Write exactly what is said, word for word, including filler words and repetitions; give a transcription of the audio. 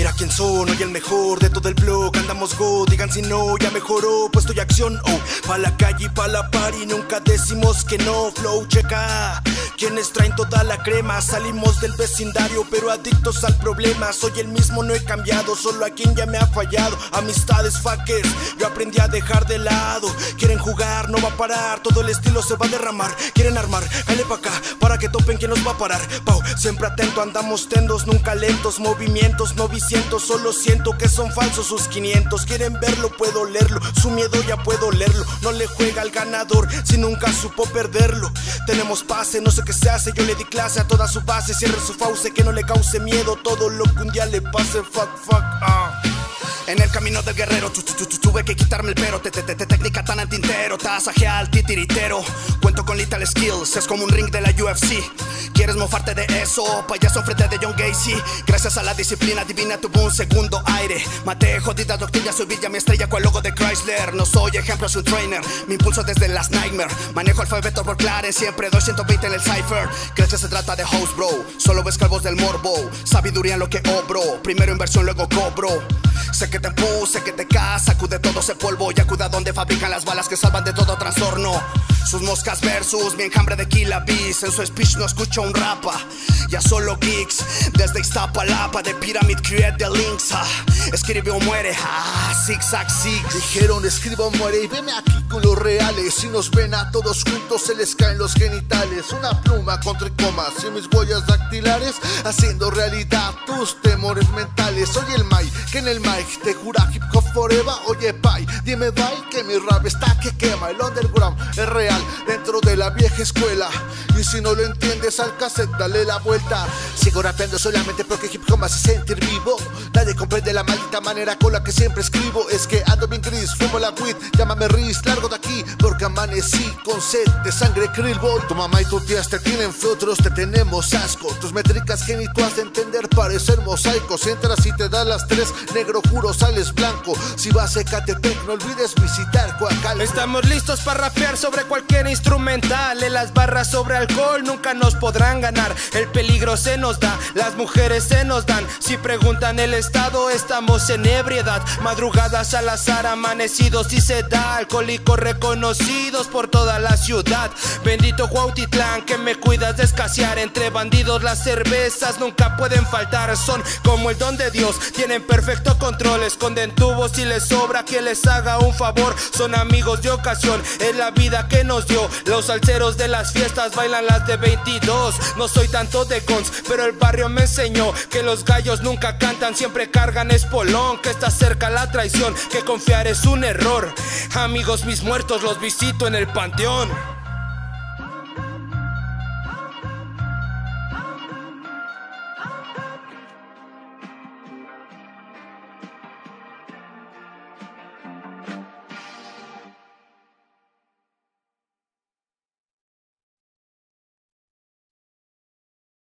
Mira quién son, hoy el mejor de todo el blog. Andamos go, digan si no, ya mejoró. Puesto y acción, oh, pa' la calle y pa' la party. Nunca decimos que no, flow, checa. Quienes traen toda la crema. Salimos del vecindario, pero adictos al problema. Soy el mismo, no he cambiado, solo a quien ya me ha fallado. Amistades fuckers, yo aprendí a dejar de lado. Quieren jugar, no va a parar, todo el estilo se va a derramar. Quieren armar, dale pa' acá, para que topen quién nos va a parar. Pau, siempre atento, andamos tendos, nunca lentos. Movimientos no visientos, solo siento que son falsos sus quinientos. Quieren verlo, puedo leerlo, su miedo ya puedo leerlo. No le juega al ganador si nunca supo perderlo. Tenemos pase, no sé qué se hace, yo le di clase a toda su base. Cierre su fauce, que no le cause miedo todo lo que un día le pase, fuck, fuck, ah. En el camino del guerrero tu, tu, tu, tu, tuve que quitarme el pero. Te, te, te, te, técnica tan al tintero, tasaje al titiritero. Cuento con lethal skills, es como un ring de la U F C. ¿Quieres mofarte de eso? Payaso frente de John Gacy. Gracias a la disciplina divina tuve un segundo aire. Maté jodidas doctrinas, soy Villa mi estrella con el logo de Chrysler. No soy ejemplo, soy un trainer, me impulso desde las nightmare. Manejo alfabeto por Clarence, siempre doy ciento veinte en el cipher. ¿Crees que se trata de host, bro? Solo ves calvos del morbo. Sabiduría en lo que obro, primero inversión, luego cobro. Sé que te empuje, que te cae, sacude todo ese polvo y acuda donde fabrican las balas que salvan de todo trastorno. Sus moscas versus mi enjambre de Killa Bees. En su speech no escucho un rapa, ya solo geeks. Desde Iztapalapa, de Pyramid Create the Links, ah. Escribe o muere, ah, zigzag zig. Dijeron escriba o muere y veme aquí con los reales. Si nos ven a todos juntos se les caen los genitales. Una pluma con tricomas y mis huellas dactilares, haciendo realidad tus temores mentales. Soy el Mike, que en el mic te jura hip hop forever. Oye pai, dime bye, que mi rap está que quema. El underground es real dentro de la vieja escuela, y si no lo entiendes al cassette dale la vuelta. Sigo rapeando solamente porque hip hop me hace sentir vivo. Nadie comprende la maldita manera con la que siempre escribo. Es que ando bien gris, fumo la weed, llámame Riz, largo de aquí porque amanecí con sed de sangre Krillball. Tu mamá y tu tías te tienen fe, otros te tenemos asco. Tus métricas genituas de entender parecer mosaicos. Entras y te das las tres, negro juro sales blanco. Si vas a Ecatepec no olvides visitar Coacalco. Estamos listos para rapear sobre cualquier instrumental. En las barras sobre alcohol nunca nos podrán ganar. El peligro se nos da, las mujeres se nos dan. Si preguntan el estado, estamos en ebriedad. Madrugadas al azar, amanecidos y se da. Alcohólicos reconocidos por toda la ciudad. Bendito Cuautitlán, que me cuidas de escasear. Entre bandidos las cervezas nunca pueden faltar. Son como el don de Dios, tienen perfecto control. Esconden tubos y les sobra que les haga un favor. Son amigos de ocasión, es la vida que nos dio. Los salseros de las fiestas bailan las de veintidós. No soy tanto de guns, pero el barrio me enseñó que los gallos nunca cantan, siempre cargan espolón. Que está cerca la traición, que confiar es un error. Amigos mis muertos los visito en el panteón.